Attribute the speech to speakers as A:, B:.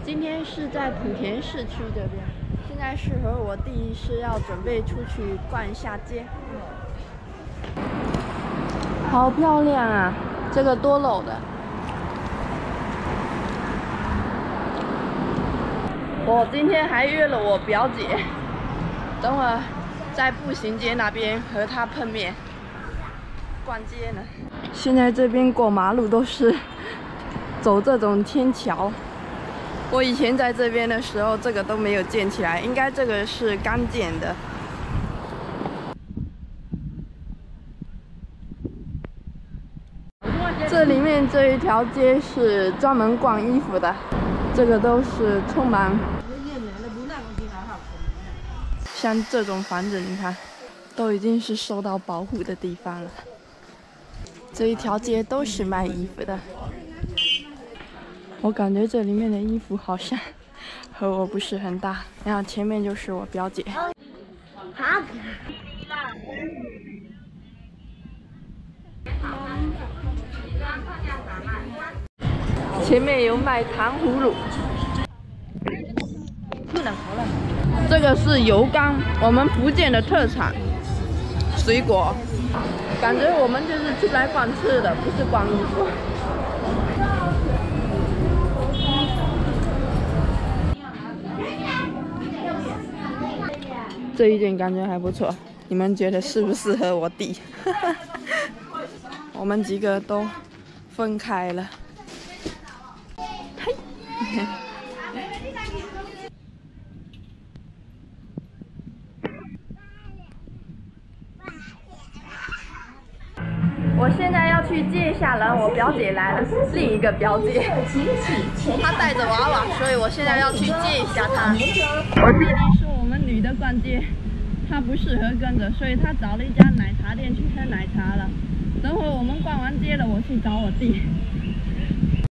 A: 今天是在莆田市区这边，现在是和我弟是要准备出去逛一下街。好漂亮啊！这个多楼的。我今天还约了我表姐，等会儿在步行街那边和她碰面，逛街呢。现在这边过马路都是走这种天桥。我以前在这边的时候，这个都没有建起来，应该这个是刚建的。这里面这一条街是专门逛衣服的，这个都是充满。像这种房子，你看，都已经是受到保护的地方了。这一条街都是卖衣服的。我感觉这里面的衣服好像和我不是很搭，然后前面就是我表姐。前面有卖糖葫芦，这个是油柑，我们福建的特产水果。感觉我们就是出来逛吃的，不是逛衣服。这一件感觉还不错，你们觉得适不适合我弟？我们几个都分开了。嘿，我现在要去接一下人，我表姐来了，另一个表姐，她带着娃娃，所以我现在要去接一下她。我弟弟说我们女的逛街，他不适合跟着，所以他找了一家奶茶店去喝奶茶了。等会我们逛完街了，我去找我弟，